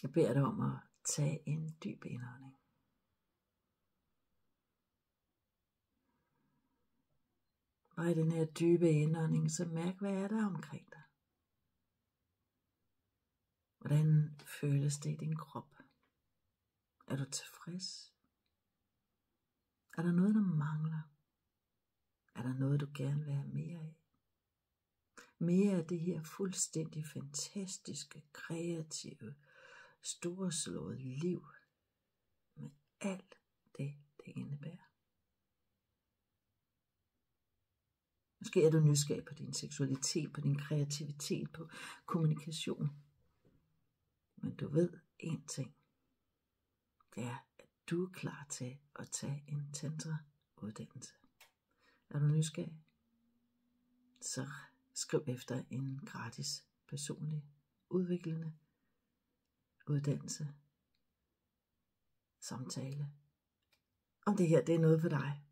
Jeg beder dig om at tage en dyb indånding. Og i den her dybe indånding, så mærk, hvad er der omkring dig. Hvordan føles det i din krop? Er du tilfreds? Er der noget, der mangler? Er der noget, du gerne vil have mere af? Mere af det her fuldstændig fantastiske, kreative, storslåede liv med alt det, det indebærer. Måske er du nysgerrig på din seksualitet, på din kreativitet, på kommunikation. Men du ved én ting. Det er, at du er klar til at tage en tantra-uddannelse. Er du nysgerrig? Så skriv efter en gratis, personlig, udviklende uddannelse, samtale. Om det her, det er noget for dig.